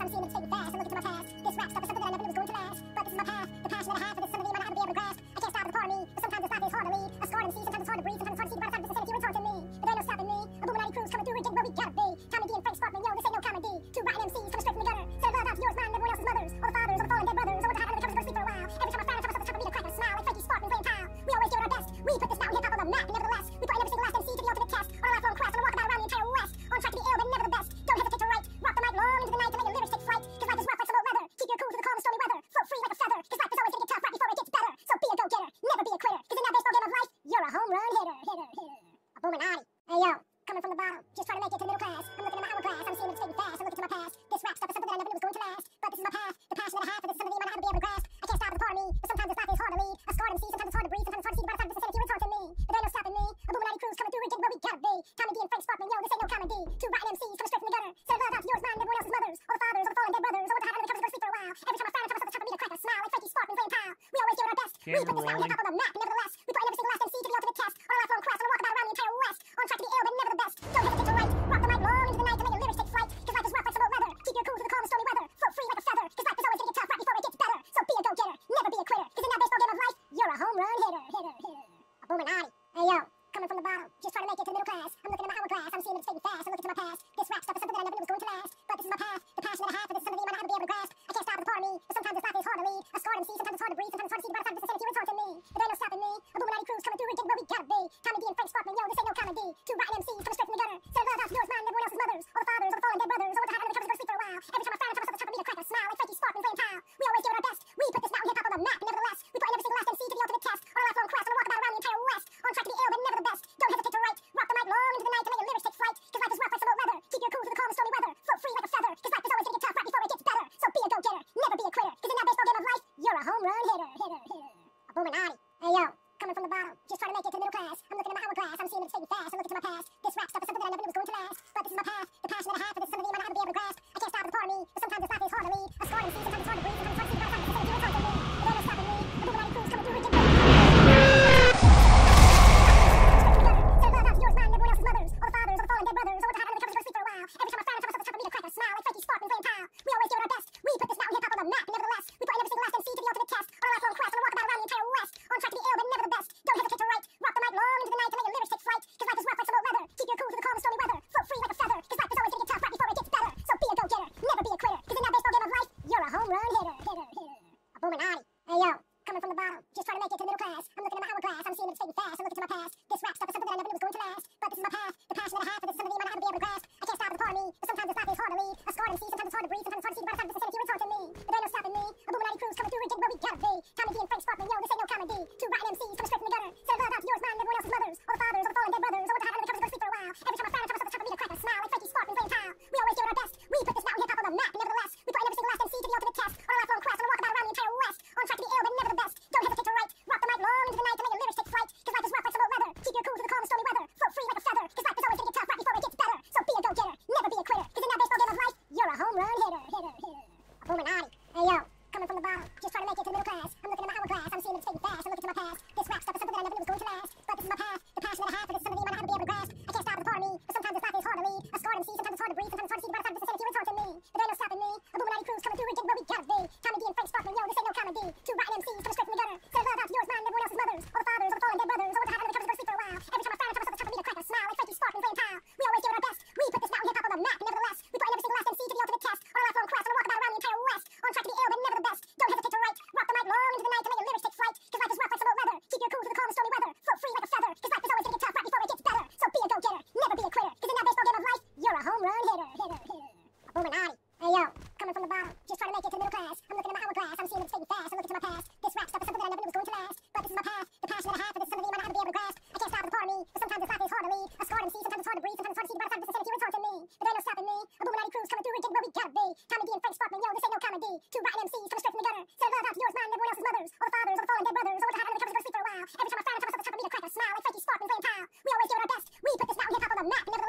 seeing it take me fast. I look into my past. This rap stuff is something that I never knew was going to last. But this is my path, the passion that I have for this. Some of you might not be able to grasp. I can't stop the part of me, but sometimes this life is hard to lead. A scarred MC, sometimes it's hard to breathe. Sometimes it's hard to see the bright side of this insanity when it's hard to me. But there ain't no stopping me. A Illuminati crew's coming through and getting where we gotta be. Tommy D and Frank Sparkman, yo, this ain't no comedy. Two rotten MCs coming straight from the gutter. Set love out to yours, mine, and everyone else's mothers. All the fathers, all the fallen dead brothers. All the time under the covers, gonna sleep for a while. Every time I find myself at the top of me to crack a smile like Frankie Sparkman playing tile. We always do our best. We put this mountain hip hop on the map, and nevertheless, we put every single last MC to the ultimate test. On a lifelong quest, on a walkabout around the entire West. On track to be ill, but never the best. Don't hesitate to write. Rock the mic long into the night to let your lyrics take flight. Cause life is rough like some old leather. Keep your cool through the calm and stormy weather. Float free like a feather. Cause life is always gonna get tough right before it gets better. So be a go-getter, never be a quitter. Cause in that baseball game of life, you're a home run hitter. A Illuminati. Hey yo, coming from the bottom, just trying to make it to the middle class. I'm looking at my hourglass, I'm seeing it take me fast. I'm looking to my past. This rap stuff is something that I never knew was going to last. But this is my path, the passion that I have for this is something that you might not be able to grasp. I can't stop the part of me, but sometimes this life is hard to lead. A scarred MC, sometimes it's hard to breathe. Sometimes it's hard to see the bright side of this insanity when it's hard to me. But there ain't no stopping me. A Illuminati crew's coming through and getting where we gotta be. Tommy D and Frank Sparkman, yo, this ain't no comedy. Two rotten MCs coming straight from the gutter. Set love out to yours, mine, and everyone else's mothers. All the fathers, all the fallen dead brothers. All the time under the covers, gonna sleep for a while. Every time I find myself at the top of me to crack a smile like Frankie Sparkman playing pile. We always do our best. We put this mountain hip hop on the map, and nevertheless, we put every single last MC to the ultimate test. On a lifelong quest, on a walkabout around the entire West. On track to be ill, but never the best. Don't hesitate to write. Rock the mic long into the night to let your lyrics take flight. Cause life is rough like some old leather. Keep your cool through the calm and stormy weather. Float free like a feather. Cause life is always gonna get tough right before it gets better. So be a go-getter, never be a quitter. Cause in that baseball game of life, you're a home run hitter. A Illuminati. Hey yo, coming from the bottom, just trying to make it to the middle class. I'm looking at my hourglass, I'm seeing it take me fast. I'm looking to my past. This rap stuff is something that I never knew was going to last. But this is my path, the passion that I have for this is something that you might not be able to grasp. I can't stop the part of me, but sometimes this life is hard to lead. A scarred MC, sometimes it's hard to breathe. Sometimes it's hard to see the bright side of this insanity when it's hard to me. But there ain't no stopping me. A Illuminati crew's coming through and getting where we gotta be. Tommy D and Frank Sparkman, yo, this ain't no comedy. Two rotten MCs coming straight from the gutter. Set love out to yours, mine, and everyone else's mothers. All the fathers, all the fallen dead brothers. All the time under the covers, gonna sleep for a while. Every time I find myself at the top of me to crack a smile like Frankie Sparkman playing tile. We always do our best. We put this mountain hip hop on the map, and nevertheless, we put every single last MC to the ultimate test. On a lifelong quest, on a walkabout around the entire West. On track to be ill, but never the best. Don't hesitate to write. Rock the mic long into the night to let your lyrics take flight. Cause life is rough like some old leather. Keep your cool through the calm and stormy weather. Float free like a feather. Cause life is always gonna get tough right before it gets better. So be a go-getter, never be a quitter. Cause in that baseball game of life, you're a home run hitter. A Illuminati. Hey yo, coming from the bottom, just trying to make it to the middle class. I'm looking at my hourglass, I'm seeing it take me fast. I'm looking to my past. This rap stuff is something that I never knew was going to last. But this is my path, the passion that I have for this is something that you might not be able to grasp. I can't stop the part of me, but sometimes this life is hard to lead. A scarred MC, sometimes it's hard to breathe. Sometimes it's hard to see the bright side of this insanity when it's hard to me. But there ain't no stopping me. A Illuminati crew's coming through and getting where we gotta be. Set love out to yours, mine, and everyone else's mothers. All the fathers, all the fallen dead brothers. All the time under the covers, gonna sleep for a while. Every time I find myself at the top of me to crack a smile like Frankie Sparkman playing tile. We always do our best. We put this mountain hip hop on the map, and nevertheless, we put every single last MC to the ultimate test. On a lifelong quest, on a walkabout around the entire West. On track to be ill, but never the best. Don't hesitate to write. Rock the mic long into the night to let your lyrics take flight. Cause life is rough like some old leather. Keep your cool through the calm and stormy weather. Float free like a feather. Cause life is always gonna get tough right before it gets better. So be a go-getter, never be a quitter. Cause in that baseball game of life, you're a home run hitter. A Illuminati. Hey yo, coming from the bottom, just trying to make it to the middle class. I'm looking at my hourglass, I'm seeing it take me fast. I'm looking to my past. This rap stuff is something that I never knew was going to last. But this is my path, the passion that I have for this is something that you might not be able to grasp. I can't stop the part of me, but sometimes this life is hard to lead. A scarred MC, sometimes it's hard to breathe. Sometimes it's hard to see the bright side of this insanity when it's hard to me. But there ain't no stopping me. A Illuminati crew's coming through and getting where we gotta be. Tommy D and Frank Sparkman, yo, this ain't no comedy. Two rotten MCs coming straight from the gutter. Set love out to yours, mine, and everyone else's mothers. All the fathers, all the fallen dead brothers. All the time under the covers, gonna sleep for a while. Every time I find myself at the top of me to crack a smile like Frankie Sparkman playing tile. We always do our best. We put this mountain hip hop on the map, and nevertheless, we put every single last MC to the ultimate test. On a lifelong quest, on a walkabout around the entire West. On track to be ill, but never the best. Don't hesitate to write. Rock the mic long into the night to let your lyrics take flight. Cause life is rough like some old leather. Keep your cool through the calm and stormy weather. Float free like a feather. Cause life is always gonna get tough right before it gets better. So be a go-getter, never be a quitter. Cause in that baseball game of life, you're a home run hitter. A Illuminati. Hey yo, coming from the bottom, just trying to make it to the middle class. I'm looking at my hourglass, I'm seeing it take me fast. I'm looking to my past. This rap stuff is something that I never knew was going to last. But this is my path, the passion that I have for this is something that you might not be able to grasp. I can't stop the part of me, but sometimes this life is hard to lead. A scarred MC, sometimes it's hard to breathe. Sometimes it's hard to see the bright side of this insanity when it's hard to me. But there ain't no stopping me. A Illuminati crew's coming through and getting where we gotta be. Tommy D and Frank Sparkman, yo, this ain't no comedy. Two rotten MCs coming straight from the gutter. Set love out to yours, mine, and everyone else's mothers. All the fathers, all the fallen dead brothers. All the time under the covers, gonna sleep for a while. Every time I find myself at the top of me to crack a smile like Frankie Sparkman playing tile. We always do our best. We put this mountain hip hop on the map, and nevertheless, we put every single last MC to the ultimate test. On a lifelong quest, on a walkabout around the entire West. On track to be ill, but never the best. Don't hesitate to write. Rock the mic long into the night to let your lyrics take flight. Cause life is rough like some old leather. Keep your cool through the calm and stormy weather. Float free like a feather. Cause life is always gonna get tough right before it gets better. So be a go-getter, never be a quitter. Cause in that baseball game of life, you're a home run hitter. A Illuminati. Hey yo, coming from the bottom, just trying to make it to the middle class. I'm looking at my hourglass, I'm seeing it take me fast. I'm looking to my past. This rap stuff is something that I never knew was going to last. But this is my path, the passion that I have for this is something that you might not be able to grasp. I can't stop the part of me, but sometimes this life is hard to lead. A scarred MC, sometimes it's hard to breathe. Sometimes it's hard to see the bright side of this insanity when it's hard to me. But there ain't no stopping me. A Illuminati crew's coming through and getting where we gotta be. Tommy D and Frank Sparkman, yo, this ain't no comedy. Two rotten MCs coming straight from the gutter. Set love out to yours, mine, and everyone else's mothers. All the fathers, all the fallen dead brothers. All the time under the covers, gonna sleep for a while. Every time I find myself at the top of me to crack a smile like Frankie Sparkman playing tile. We always do our best. We put this mountain hip hop on the map, and